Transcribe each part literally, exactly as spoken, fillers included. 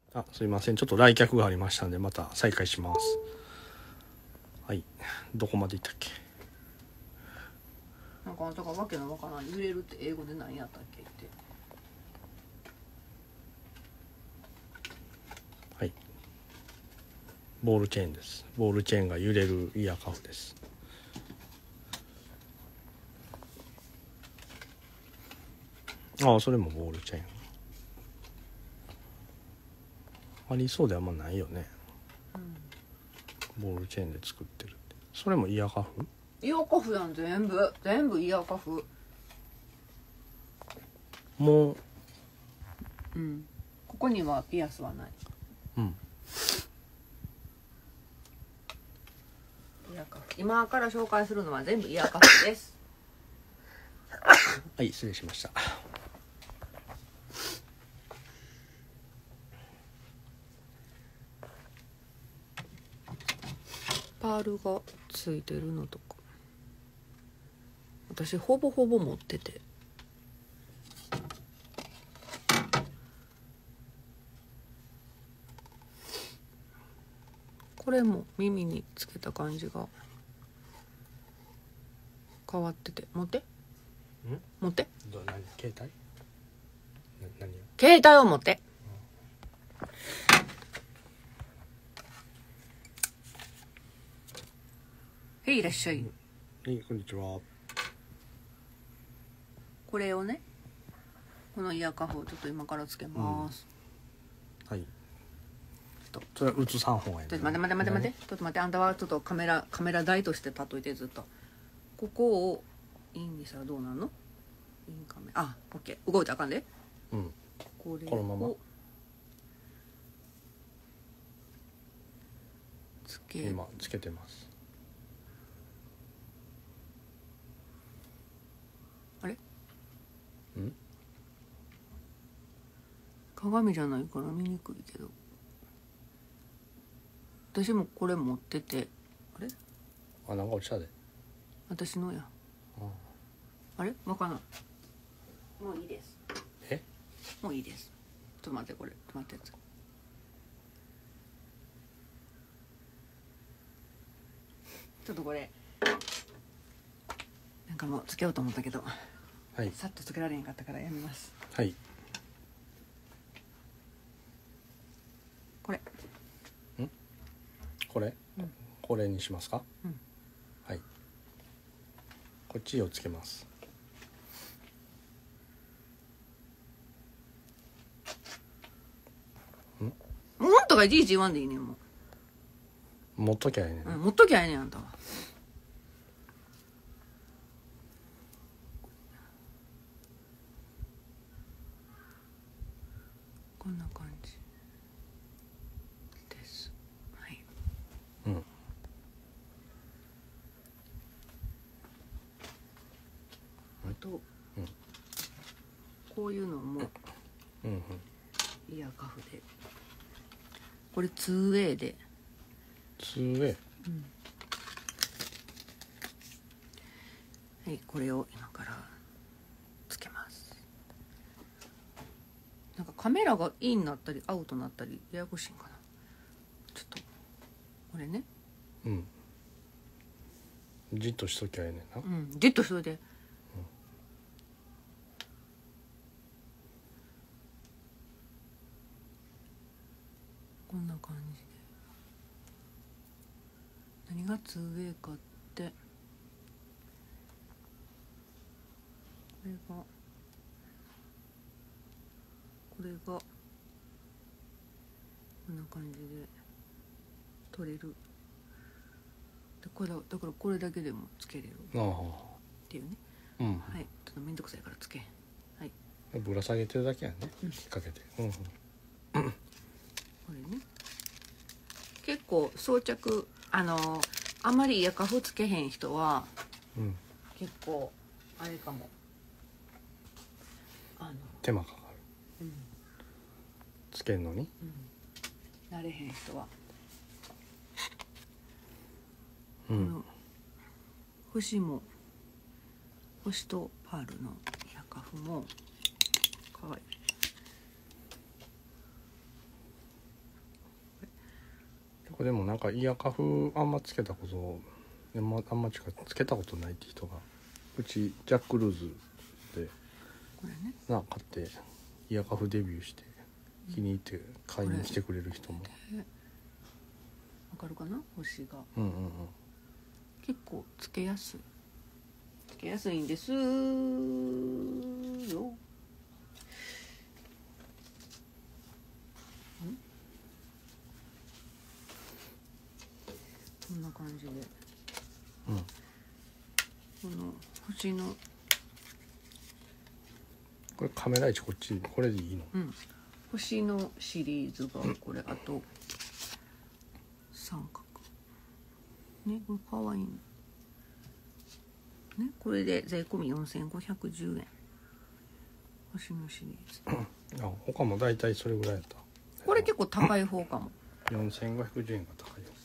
あ、すいません。ちょっと来客がありましたんで、また再開します。はい。どこまで行ったっけ？ なんかあんたがわけのわからん揺れるって英語で何やったっけって。 はい。ボールチェーンです。ボールチェーンが揺れるイヤーカフです。ああ、それもボールチェーン。ありそうであんまないよね。うん、ボールチェーンで作ってるって。それもイヤーカフ？ イヤーカフやん、全部全部イヤーカフ。 もううんここにはピアスはない。 うんイヤーカフ、今から紹介するのは全部イヤーカフです。 はい、失礼しました。 パールがついてるのとか私ほぼほぼ持ってて、これも耳につけた感じが変わってて、持って持ってど何携帯？な何？ 携帯を持って、へいいらっしゃい。 はい、こんにちは。 これをね、このイヤーカフをちょっと今からつけます、 うん、はい。それは映さん方がいい、ね、 ちょっと待って待って待って待って、ちょっと待って、あんたはちょっとカメラカメラ台として例えてずっとここをインにしたらどうなるの？インカメあ、オッケー、動いたらあかんで。 うん。 これをこのままつけ今つけてます。 あれ？ ん？ 鏡じゃないから見にくいけど、私もこれ持ってて、あれ？ あ、なんか落ちたで。 私のや。 あ, あれ？わからん。もういいです。 え？ もういいです。ちょっと待って、これ、ちょっと待って。ちょっとこれなんかもうつけようと思ったけど、 はい。 さっとつけられへんかったからやめます。 はい。 これ。 ん？これ？うん、これにしますか？ うん。 はい。こっちをつけます。ん？ もっとかいちいち言わんでいいねん、もう。持っときゃいいねん、 うん、持っときゃいいねん、あんたは。こんな感じです。はい。 うん。 あと、 うん、 こういうのも、 うんうん、 イヤーカフで、これ ツーウェイ でツーウェイ、 うん、はい、これを今からつけます。なんかカメラがインになったりアウトになったりややこしいんかな。ちょっとこれね、 うん、じっとしときゃいいねんな。 うん、じっとしといて。こんな感じで、何が ツーウェイ かって、これがこれがこんな感じで撮れる。でこれだだからこれだけでもつけれるっていうね、 うん、 はい、ちょっとめんどくさいからつけへん。はい、 ぶら下げてるだけやね、うん、引っ掛けて、うんうん、 これね、結構装着あのあまりイヤカフつけへん人は、うん、結構あれかも、あの手間かかる、うん、つけんのに、 うん、慣れへん人は、 うん、 この星も星とパールのイヤカフもかわいい。 これでもなんかイヤカフあんまつけたことあんまあんまつけたことないって人がうちジャックルーズでこれねな買ってイヤカフデビューして気に入って買いに来てくれる人もわかるかな星が、 うんうんうん、 結構つけやすいつけやすいんですよ。こんな感じで、 うん、 この星のこれカメラ位置こっちこれでいいの？ うん、星のシリーズがこれ、あと三角ね、これかわいいね。これで税込みよんせんごひゃくじゅうえん。星のシリーズあ他もだいたいそれぐらいやった。 これ結構高い方かも。 よんせんごひゃくじゅうえんが高いよ。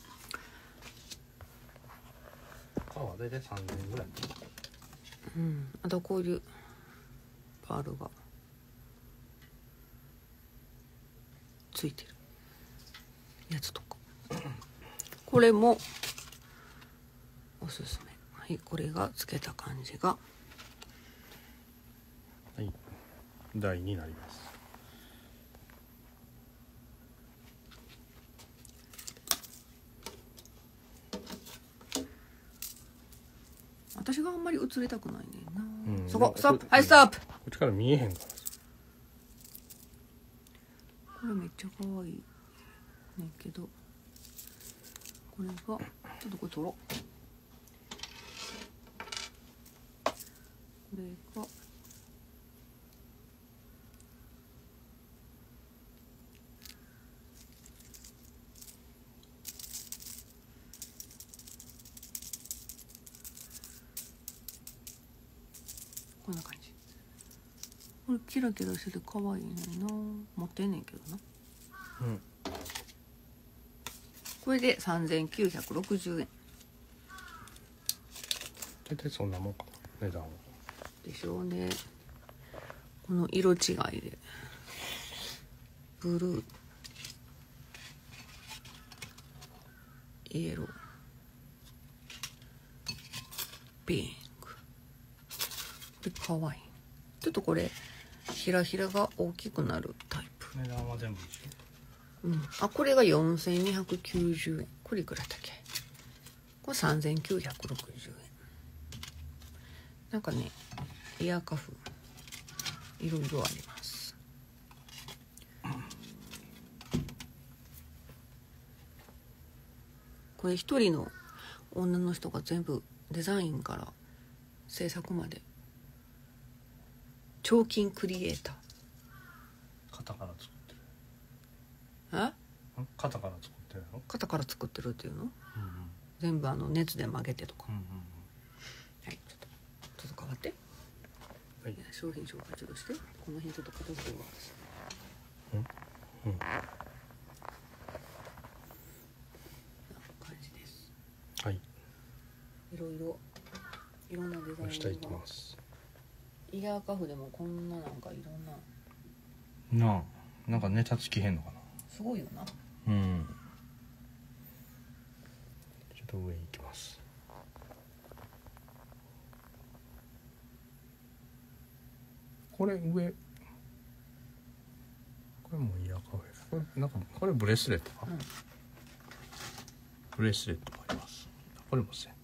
他はだいたいさんぜんえんぐらい。 うん、あとこういうパールがついてるやつとかこれもおすすめ。はい、これがつけた感じがはい台になります。 私があんまり映りたくないねんな、 うん、 そこストップ、はいストップ。 こっちから見えへんから。 これめっちゃ可愛いねんけど、これがちょっとこれ取ろう。これがこんな感じ。これキラキラしてて可愛いねんな。持ってんねんけどな。 うん。 これでさんぜんきゅうひゃくろくじゅうえん。 大体そんなもんかな値段は。 でしょうね。この色違いでブルー、イエロー、ピンク。これかわいい。ちょっとこれひらひらが大きくなるタイプ。 値段は全部一緒。 うん、あこれがよんせんにひゃくきゅうじゅうえん。これいくらだっけ？これさんぜんきゅうひゃくろくじゅうえん。なんかねイヤーカフいろいろあります。これ一人の女の人が全部デザインから制作まで彫金クリエイター。 型から作ってる。 え？ 型から作ってるの？ 型から作ってるっていうの？ うんうん、 全部あの熱で曲げてとか。 うんうん、 はい、ちょっとちょっと変わって。はい、商品紹介ちょっとして。この辺ちょっと片付けます。 うんうん。 感じです。 はい。 いろいろいろんなデザインが。 下行きます。 イヤーカフでもこんななんかいろんな。 なあ、なんかネタつきへんのかな。 すごいよな。 うん。ちょっと上に行きます。これ上。これもイヤーカフェ。これなんかこれブレスレットか。うん、ブレスレットもあります。これもせん。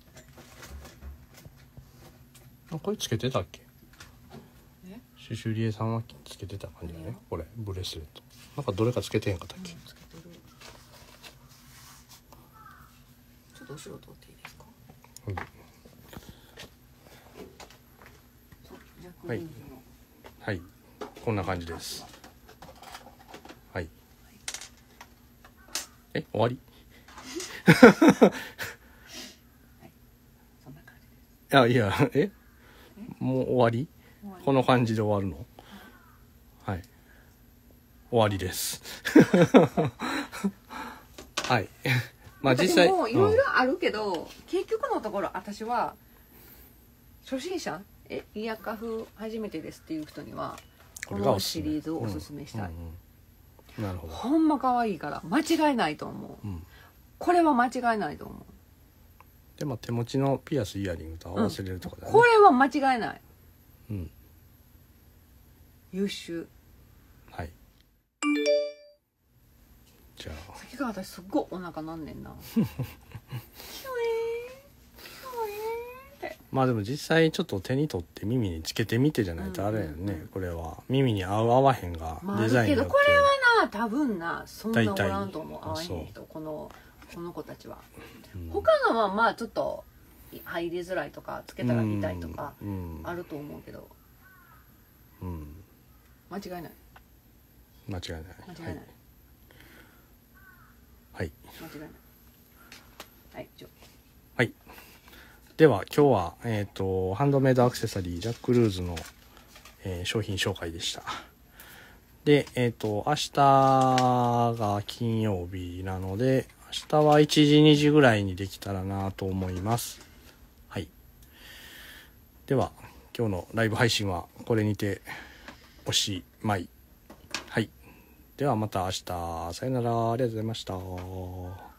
あ、これつけてたっけ？シシュリエさんはつけてた感じだね。これブレスレット。なんかどれかつけてへんかったっけ？うん、つけてる。 ちょっと後ろ通っていいですか？ うん、はい。はい。こんな感じです。はい。え、終わり？ はい。そんな感じです。 あ、いや、え？もう終わり？この感じで終わるの？はい。終わりです。はい。まあ実際。 でもいろいろあるけど、うん、結局のところ私は初心者えイヤカフ初めてですっていう人にはこのシリーズをおすすめしたい。 うんうんうん、なるほど。 ほんま可愛いから間違いないと思う。 うん、 これは間違いないと思う。 でも手持ちのピアスイヤリングと合わせれるとこだね、 これは間違いない。 うん、 優秀。 はい。じゃあさっきから私すっごいお腹なんねんなキュイーンキュイーンってまあでも実際ちょっと手に取って耳につけてみてじゃないとあれやね、うんうんうん、これは耳に合う合わへんがデザインによって、まあ、けどこれはな多分なそんなおらんと思う。合わへん人、このこの子たちは、うん、他のはまあちょっと入りづらいとかつけたら痛いとかあると思うけど、 うん、 間違いない間違いない間違いない、 はい、 間違いない。はい、以上。 はい。では今日はえっとハンドメイドアクセサリージャックルーズの、えー、商品紹介でした。でえっと明日が金曜日なので明日はいちじにじぐらいにできたらなと思います。はい。では今日のライブ配信はこれにておしまい。はい。ではまた明日。さよなら。ありがとうございました。